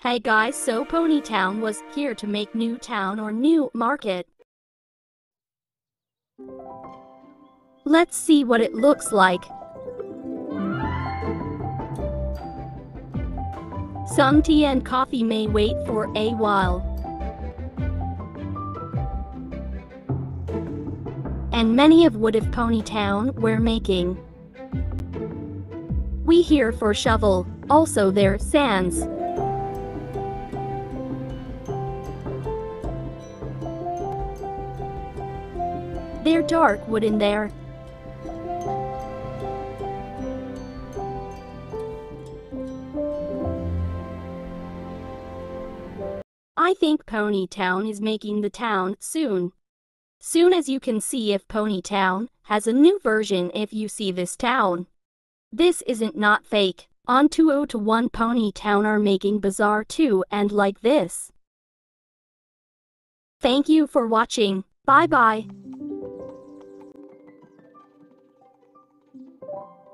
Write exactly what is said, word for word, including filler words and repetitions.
Hey guys, so Ponytown was here to make new town or new market. Let's see what it looks like. Some tea and coffee may wait for a while. And many of wood of Ponytown we're making. We here for shovel, also there sands. They're dark wood in there. I think Ponytown is making the town soon. Soon as you can see if Ponytown has a new version if you see this town. This isn't not fake. On two oh to one Ponytown are making Bazaar too and like this. Thank you for watching. Bye bye.